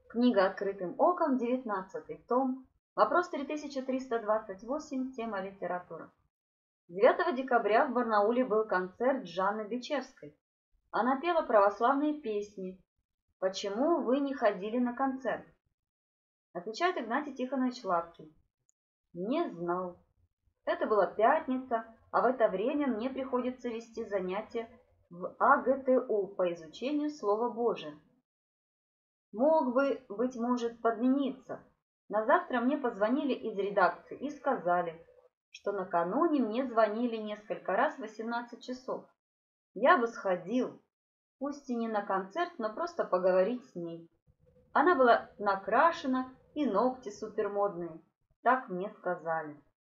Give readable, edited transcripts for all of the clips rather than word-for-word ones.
Книга «Открытым оком», 19 том, вопрос 3328, тема литература. 9 декабря в Барнауле был концерт Жанны Бичевской. Она пела православные песни. Почему вы не ходили на концерт? Отвечает Игнатий Тихонович Лапкин. Не знал. Это была пятница, а в это время мне приходится вести занятия в АГТУ по изучению Слова Божия. Мог бы, быть может, подмениться. На завтра мне позвонили из редакции и сказали, что накануне мне звонили несколько раз в 18 часов. Я бы сходил, пусть и не на концерт, но просто поговорить с ней. Она была накрашена и ногти супермодные, так мне сказали.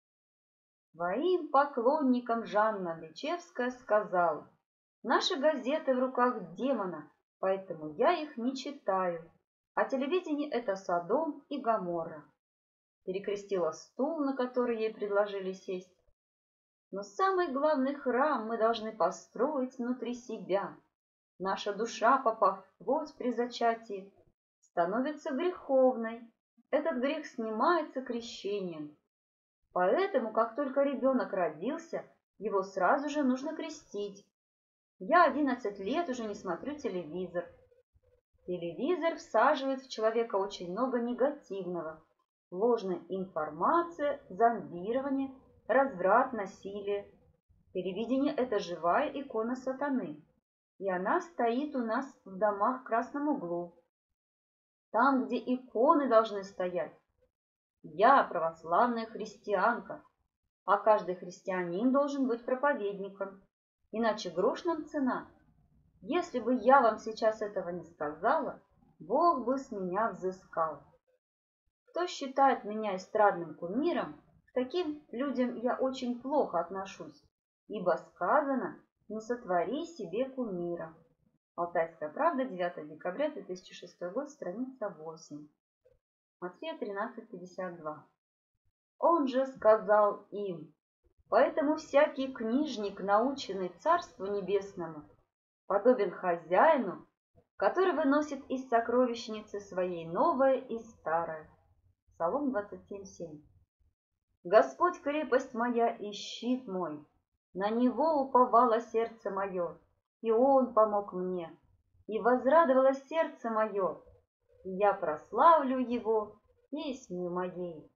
Своим поклонникам Жанна Бичевская сказала: «Наши газеты в руках демона, поэтому я их не читаю, а телевидение — это Содом и Гоморра». Перекрестила стул, на который ей предложили сесть. Но самый главный храм мы должны построить внутри себя. Наша душа, попав в плоть при зачатии, становится греховной. Этот грех снимается крещением. Поэтому, как только ребенок родился, его сразу же нужно крестить. Я 11 лет уже не смотрю телевизор. Телевизор всаживает в человека очень много негативного. Ложная информация, зомбирование, разврат, насилие. Телевидение – это живая икона сатаны. И она стоит у нас в домах в красном углу. Там, где иконы должны стоять. Я православная христианка, а каждый христианин должен быть проповедником. Иначе грош нам цена. Если бы я вам сейчас этого не сказала, Бог бы с меня взыскал. Кто считает меня эстрадным кумиром, к таким людям я очень плохо отношусь, ибо сказано: не сотвори себе кумира. Алтайская правда, 9 декабря 2006 год, страница 8. Матфея 13:52. Он же сказал им: поэтому всякий книжник, наученный Царству Небесному, подобен хозяину, который выносит из сокровищницы своей новое и старое. Псалом 27:7. Господь крепость моя и щит мой, на Него уповало сердце мое, и Он помог мне, и возрадовало сердце мое, и я прославлю Его песнью моей.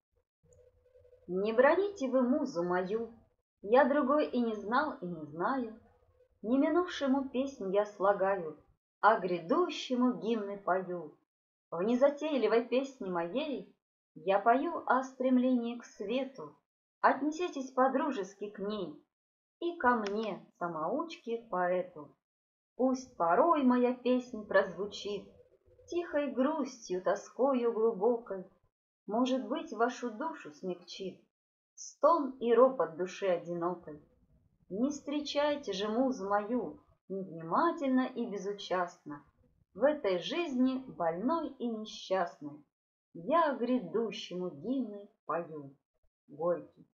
Не браните вы музу мою, я другой и не знал, и не знаю. Не минувшему песнь я слагаю, а грядущему гимны пою. В незатейливой песне моей я пою о стремлении к свету. Отнеситесь по-дружески к ней и ко мне, самоучке, поэту. Пусть порой моя песнь прозвучит тихой грустью, тоскою глубокой, может быть, вашу душу смягчит стон и ропот души одинокой. Не встречайте же музу мою невнимательно и безучастно, в этой жизни больной и несчастной я грядущему гимны пою. Горький.